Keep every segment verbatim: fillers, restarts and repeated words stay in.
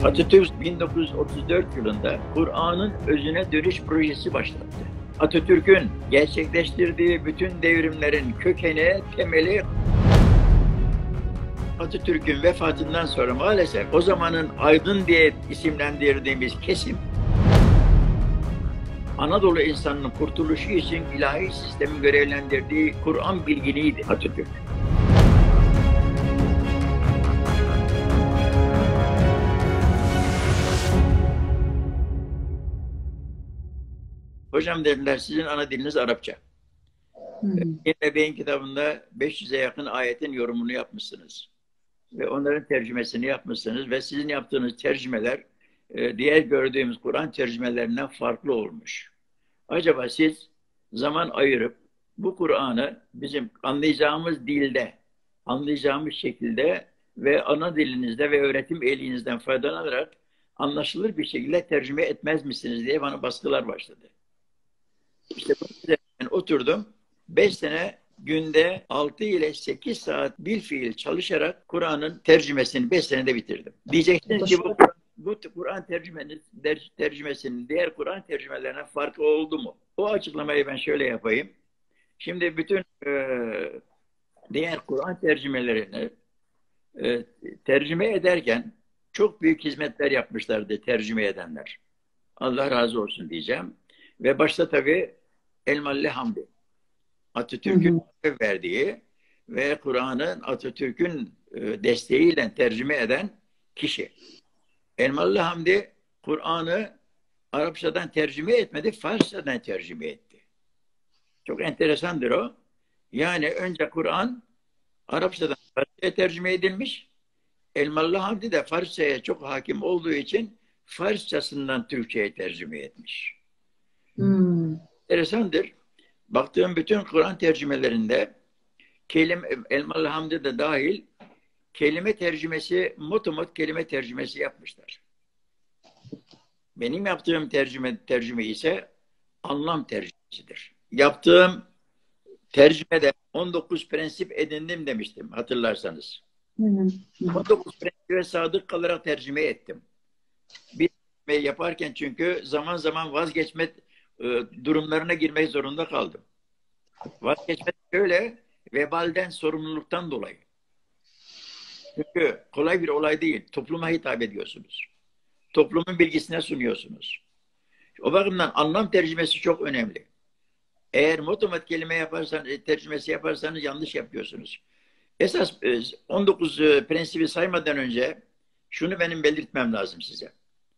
Atatürk bin dokuz yüz otuz dört yılında Kur'an'ın özüne dönüş projesi başlattı. Atatürk'ün gerçekleştirdiği bütün devrimlerin kökeni, temeli Atatürk'ün vefatından sonra maalesef o zamanın aydın diye isimlendirdiğimiz kesim Anadolu insanının kurtuluşu için ilahi sistemin görevlendirdiği Kur'an bilginiydi Atatürk. Hocam dediler, sizin ana diliniz Arapça. Yine Bey'in kitabında beş yüze yakın ayetin yorumunu yapmışsınız. Ve onların tercümesini yapmışsınız. Ve sizin yaptığınız tercümeler diğer gördüğümüz Kur'an tercümelerinden farklı olmuş. Acaba siz zaman ayırıp bu Kur'an'ı bizim anlayacağımız dilde, anlayacağımız şekilde ve ana dilinizde ve öğretim elinizden faydalanarak anlaşılır bir şekilde tercüme etmez misiniz diye bana baskılar başladı. İşte bunun üzerinden oturdum. beş sene günde altı ile sekiz saat bilfiil çalışarak Kur'an'ın tercümesini beş senede bitirdim. Diyeceksiniz ki bu, bu Kur'an tercümenin, tercümesinin diğer Kur'an tercümelerine farkı oldu mu? O açıklamayı ben şöyle yapayım. Şimdi bütün e, diğer Kur'an tercümelerini e, tercüme ederken çok büyük hizmetler yapmışlardı tercüme edenler. Allah razı olsun diyeceğim. Ve başta tabii Elmalı Hamdi. Atatürk'ün verdiği ve Kur'an'ın Atatürk'ün desteğiyle tercüme eden kişi. Elmalı Hamdi Kur'an'ı Arapçadan tercüme etmedi, Farsçadan tercüme etti. Çok enteresandır o. Yani önce Kur'an Arapçadan Farsçaya tercüme edilmiş. Elmalı Hamdi de Farsçaya çok hakim olduğu için Farsçasından Türkçe'ye tercüme etmiş. Hmm. Enteresandır. Baktığım bütün Kur'an tercümelerinde kelime, Elmalı Hamdi de dahil kelime tercümesi, motomot kelime tercümesi yapmışlar. Benim yaptığım tercüme, tercüme ise anlam tercümesidir. Yaptığım tercümede on dokuz prensip edindim demiştim hatırlarsanız. Hı hı. on dokuz prensibe sadık kalarak tercüme ettim. Bir tercüme yaparken çünkü zaman zaman vazgeçme durumlarına girmek zorunda kaldım. Vazgeçmek şöyle, vebalden, sorumluluktan dolayı. Çünkü kolay bir olay değil. Topluma hitap ediyorsunuz. Toplumun bilgisine sunuyorsunuz. O bakımdan anlam tercümesi çok önemli. Eğer motomot kelime yaparsanız, tercümesi yaparsanız yanlış yapıyorsunuz. Esas on dokuz prensibi saymadan önce şunu benim belirtmem lazım size.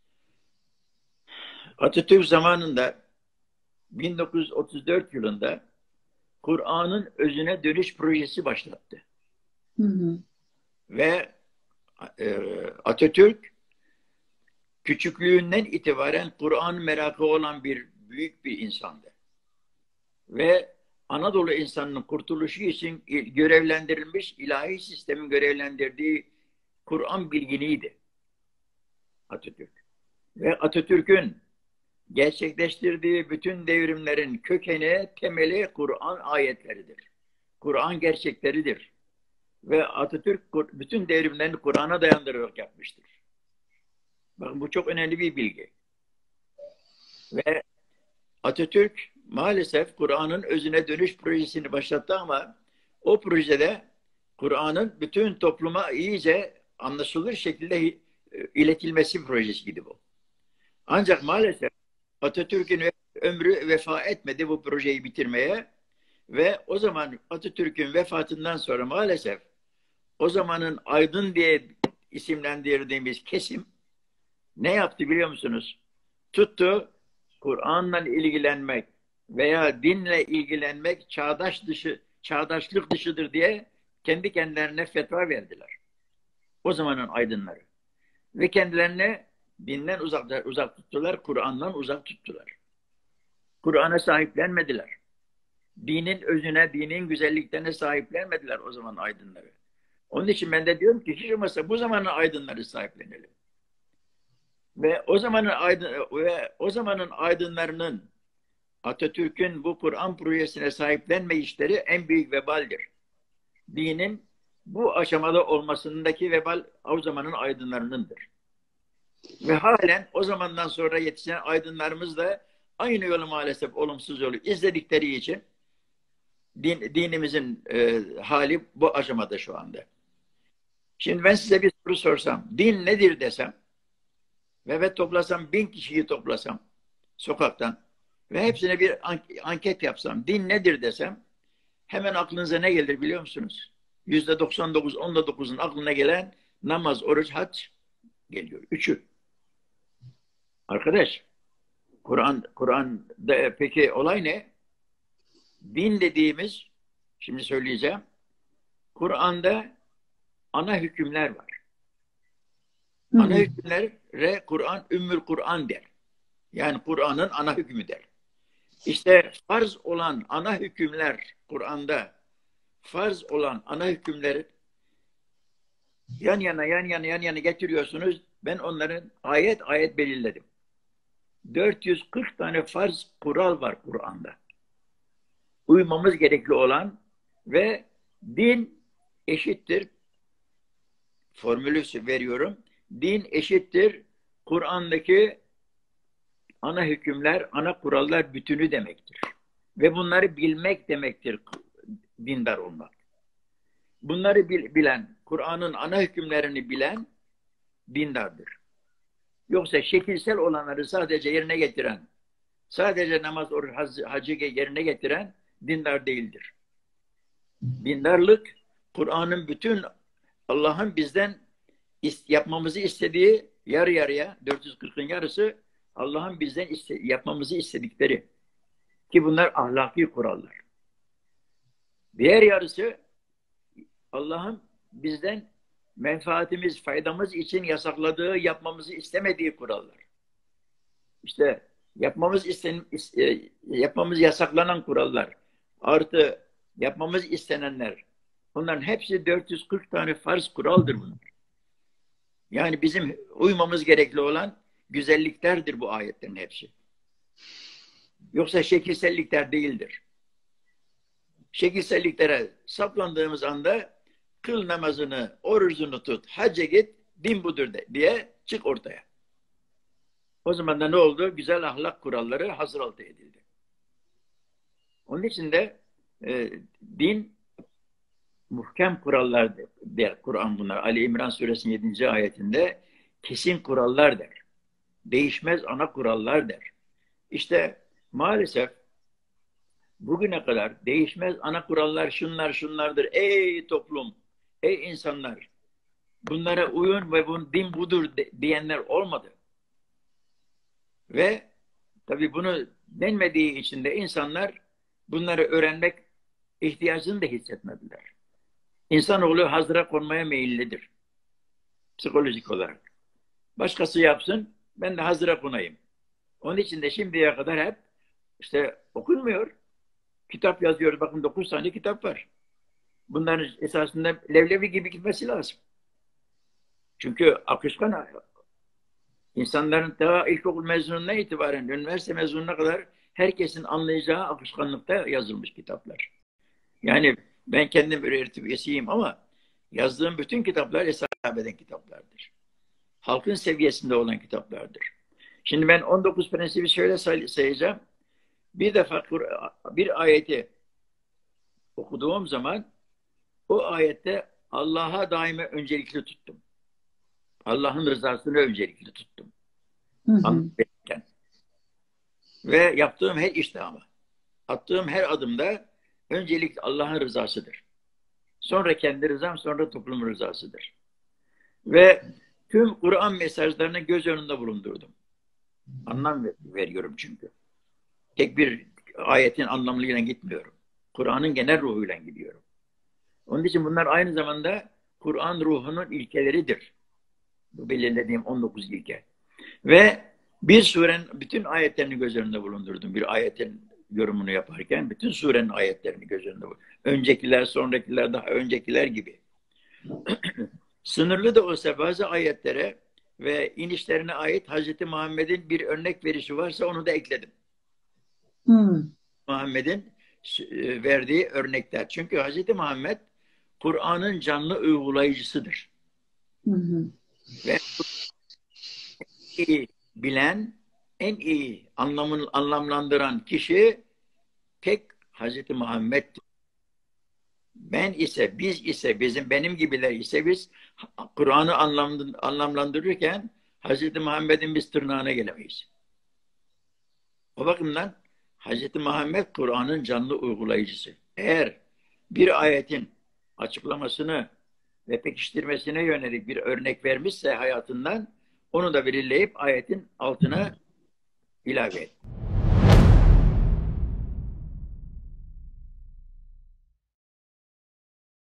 Atatürk zamanında bin dokuz yüz otuz dört yılında Kur'an'ın özüne dönüş projesi başlattı. Hı hı. Ve e, Atatürk küçüklüğünden itibaren Kur'an merakı olan bir büyük bir insandı. Ve Anadolu insanının kurtuluşu için görevlendirilmiş, ilahi sistemin görevlendirdiği Kur'an bilginiydi Atatürk. Ve Atatürk'ün gerçekleştirdiği bütün devrimlerin kökeni, temeli Kur'an ayetleridir. Kur'an gerçekleridir. Ve Atatürk bütün devrimlerini Kur'an'a dayandırarak yapmıştır. Bakın bu çok önemli bir bilgi. Ve Atatürk maalesef Kur'an'ın özüne dönüş projesini başlattı ama o projede Kur'an'ın bütün topluma iyice anlaşılır şekilde iletilmesi projesiydi bu. Ancak maalesef Atatürk'ün ömrü vefa etmedi bu projeyi bitirmeye ve o zaman Atatürk'ün vefatından sonra maalesef o zamanın aydın diye isimlendirdiğimiz kesim ne yaptı biliyor musunuz? Tuttu Kur'an'la ilgilenmek veya dinle ilgilenmek çağdaş dışı, çağdaşlık dışıdır diye kendi kendilerine fetva verdiler. O zamanın aydınları. Ve kendilerine dinden uzak, uzak tuttular, Kur'an'dan uzak tuttular. Kur'an'a sahiplenmediler. Dinin özüne, dinin güzelliklerine sahiplenmediler o zaman aydınları. Onun için ben de diyorum ki hiç olmazsa bu zamanın aydınları sahiplenelim. Ve o zamanın aydın ve o zamanın aydınlarının Atatürk'ün bu Kur'an projesine sahiplenme işleri en büyük vebaldir. Dinin bu aşamada olmasındaki vebal o zamanın aydınlarınındır. Ve halen o zamandan sonra yetişen aydınlarımız da aynı yolu maalesef olumsuz yolu izledikleri için din, dinimizin e, hali bu aşamada şu anda. Şimdi ben size bir soru sorsam, din nedir desem ve ben toplasam, bin kişiyi toplasam sokaktan ve hepsine bir anket yapsam, din nedir desem, hemen aklınıza ne gelir biliyor musunuz? Yüzde doksan dokuz, onda dokuzun aklına gelen namaz, oruç, hac geliyor. Üçü. Arkadaş, Kur'an, Kur'an'da peki olay ne? Din dediğimiz, şimdi söyleyeceğim, Kur'an'da ana hükümler var. Hı Ana hı. hükümlere Kur'an Ümmül Kur'an der. Yani Kur'an'ın ana hükmü der. İşte farz olan ana hükümler Kur'an'da farz olan ana hükümleri yan yana yan yana yan yana getiriyorsunuz. Ben onların ayet ayet belirledim. dört yüz kırk tane farz kural var Kur'an'da. Uymamız gerekli olan ve din eşittir. Formülü veriyorum. Din eşittir. Kur'an'daki ana hükümler, ana kurallar bütünü demektir. Ve bunları bilmek demektir dindar olmak. Bunları bilen, Kur'an'ın ana hükümlerini bilen dindardır. Yoksa şekilsel olanları sadece yerine getiren, sadece namaz, oruç, hacı yerine getiren dindar değildir. Dindarlık, Kur'an'ın bütün Allah'ın bizden yapmamızı istediği yarı yarıya, dört yüz kırkın yarısı Allah'ın bizden iste yapmamızı istedikleri. Ki bunlar ahlaki kurallar. Diğer yarısı Allah'ın bizden menfaatimiz, faydamız için yasakladığı, yapmamızı istemediği kurallar. İşte yapmamız isten, yapmamız yasaklanan kurallar, artı yapmamız istenenler. Bunların hepsi dört yüz kırk tane farz kuraldır bunlar. Yani bizim uymamız gerekli olan güzelliklerdir bu ayetlerin hepsi. Yoksa şekilsellikler değildir. Şekilselliklere saplandığımız anda kıl namazını, orucunu tut, hacca git, din budur de, diye çık ortaya. O zaman da ne oldu? Güzel ahlak kuralları hasıraltı edildi. Onun için de e, din muhkem kurallar der Kur'an bunlar. Ali İmran suresinin yedinci ayetinde kesin kurallar der. Değişmez ana kurallar der. İşte maalesef bugüne kadar değişmez ana kurallar şunlar şunlardır. Ey toplum, ey insanlar, bunlara uyun ve bu din budur de, diyenler olmadı. Ve tabii bunu denmediği için de insanlar bunları öğrenmek ihtiyacını da hissetmediler. İnsanoğlu hazıra konmaya meyillidir. Psikolojik olarak. Başkası yapsın, ben de hazıra konayım. Onun için de şimdiye kadar hep işte okunmuyor. Kitap yazıyoruz. Bakın dokuz tane kitap var. Bunların esasında levlevi gibi gitmesi lazım. Çünkü akışkan insanların daha ilkokul mezununa itibaren üniversite mezununa kadar herkesin anlayacağı akışkanlıkta yazılmış kitaplar. Yani ben kendim öğretim üyesiyim ama yazdığım bütün kitaplar hesap eden kitaplardır. Halkın seviyesinde olan kitaplardır. Şimdi ben on dokuz prensibi şöyle say sayacağım. Bir defa bir ayeti okuduğum zaman o ayette Allah'a daima öncelikli tuttum. Allah'ın rızasını öncelikli tuttum. Hı hı. Ve yaptığım her işte ama attığım her adımda öncelik Allah'ın rızasıdır. Sonra kendi rızam, sonra toplumun rızasıdır. Ve tüm Kur'an mesajlarını göz önünde bulundurdum. Anlam veriyorum çünkü. Tek bir ayetin anlamıyla gitmiyorum. Kur'an'ın genel ruhuyla gidiyorum. Onun için bunlar aynı zamanda Kur'an ruhunun ilkeleridir. Bu belirlediğim on dokuz ilke. Ve bir surenin bütün ayetlerini göz önünde bulundurdum. Bir ayetin yorumunu yaparken bütün surenin ayetlerini göz önünde bulundurdum. Öncekiler, sonrakiler, daha öncekiler gibi. Sınırlı da olsa bazı ayetlere ve inişlerine ait Hazreti Muhammed'in bir örnek verişi varsa onu da ekledim. Hmm. Muhammed'in verdiği örnekler. Çünkü Hazreti Muhammed Kur'an'ın canlı uygulayıcısıdır. Hı hı. Ve iyi bilen, en iyi anlamını anlamlandıran kişi tek Hazreti Muhammed'dir. Ben ise, biz ise, bizim benim gibiler ise biz Kur'an'ı anlamlandırırken Hazreti Muhammed'in biz tırnağına gelemeyiz. O bakımdan Hazreti Muhammed Kur'an'ın canlı uygulayıcısı. Eğer bir ayetin açıklamasını ve pekiştirmesine yönelik bir örnek vermişse hayatından, onu da belirleyip ayetin altına ilave et.